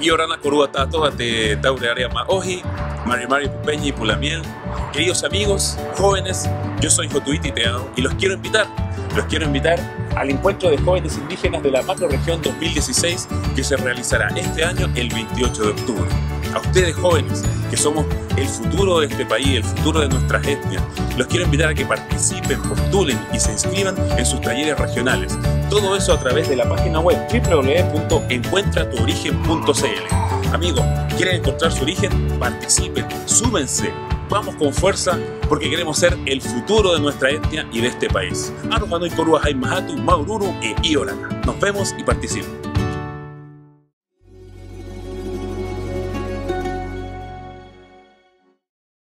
Iorana Corúa Tato, Ate Taure Area Maoji, Mari Pupeñi y Pulamiel. Queridos amigos, jóvenes, yo soy Jotuiti Teao y los quiero invitar al encuentro de jóvenes indígenas de la macrorregión 2016 que se realizará este año el 28 de octubre. A ustedes jóvenes, que somos el futuro de este país, el futuro de nuestras etnias, los quiero invitar a que participen, postulen y se inscriban en sus talleres regionales. Todo eso a través de la página web www.encuentratuorigen.cl. Amigos, ¿quieren encontrar su origen? Participen, súmense, vamos con fuerza porque queremos ser el futuro de nuestra etnia y de este país. Nos vemos y participen.